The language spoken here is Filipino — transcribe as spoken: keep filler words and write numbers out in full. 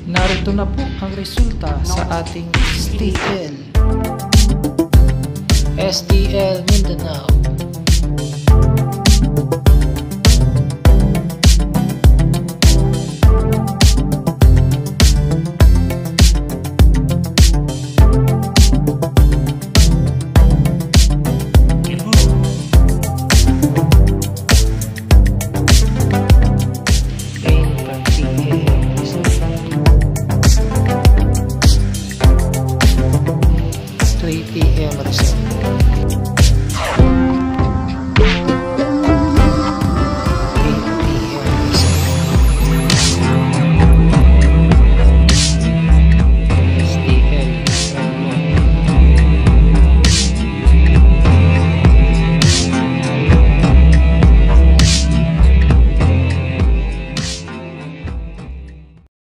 Narito na po ang resulta sa ating S T L. S T L Mindanao.